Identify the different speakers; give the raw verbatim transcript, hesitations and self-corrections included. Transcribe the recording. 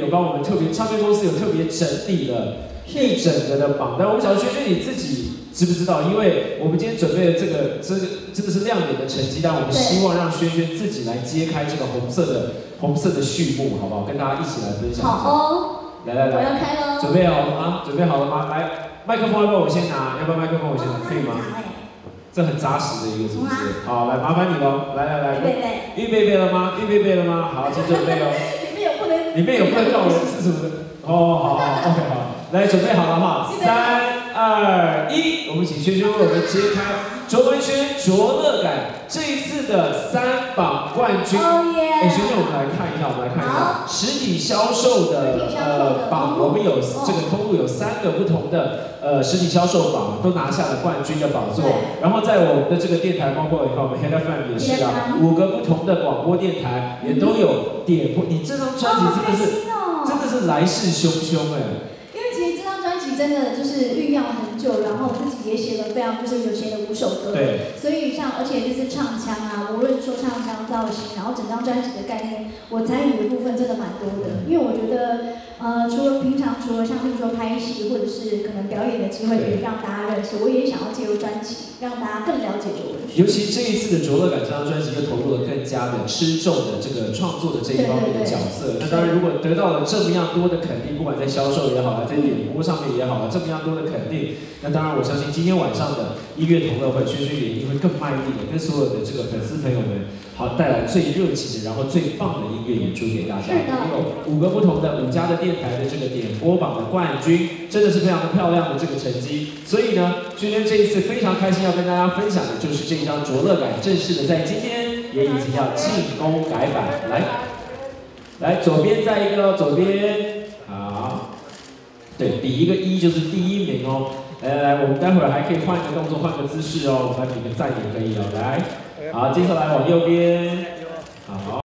Speaker 1: 有帮我们特别唱片公司有特别整理了一整个的榜单。我们想轩轩你自己知不知道？因为我们今天准备的这个这个真的是亮眼的成绩单，我们希望让轩轩自己来揭开这个红色的红色的序幕，好不好？跟大家一起来分享一下。
Speaker 2: 好哦。来来来，我要开喽。
Speaker 1: 准备好了吗？准备好了吗？来，麦克风要不要我先拿？要不要麦克风我先拿？可以吗？这很扎实的一个，是不是？好，来麻烦你喽。来来来，预备备，预备备了吗？预备备了吗？好，请准备哦。
Speaker 2: 里面有不能，
Speaker 1: 里面有不能告人是什么的？哦，好好 ，OK 好，来准备好了哈，三二一，我们请轩轩为我们揭开卓文萱卓乐感这一次的三榜冠军。哎，轩轩，我们来看一下，我们来看一下实体销售的呃榜，我们有这个通路有三个不同的呃实体销售榜都拿下了冠军的宝座，然后在我们的这个电台，包括你看我们 Head F M 也是啊，五个不同的广播电台也都有点播。你这张专辑真的是真的是来势汹汹哎。
Speaker 2: 真的就是酝酿了很久，然后自己也写了非常就是有写了五首歌，对，所以像而且这次唱腔啊，无论说唱腔、造型，然后整张专辑的概念，我参与的部分真的蛮多的。因为我觉得，呃，除了平常除了像比如说拍戏或者是可能表演的机会可以让大家认识，我也想要借由专辑让大家更了解卓文萱。尤其这一次的卓乐感这张专辑又投入了更加的吃重的这个创作的这一方面的角色。那当然，如果得到了这么样多的肯定，不管在销售也好，在点播上面也好。 好了，这么样多的肯定，那当然我相信今天晚上的音乐同乐会，轩轩也一定会更卖力的，跟所有的这个粉丝朋友们，好带来最热情的，然后最棒的音乐演出给大家。有五个不同的五家的电台的这个点播榜的冠军，真的是非常的漂亮的这个成绩。所以呢，轩轩这一次非常开心要跟大家分享的就是这一张卓乐感，正式的在今天也已经要进攻改版。来，来左边再一个喽，左边好。 对，比一个一就是第一名哦。来来来，我们待会儿还可以换个动作，换个姿势哦。我们来比个赞也可以哦。来，好，接下来往右边，好。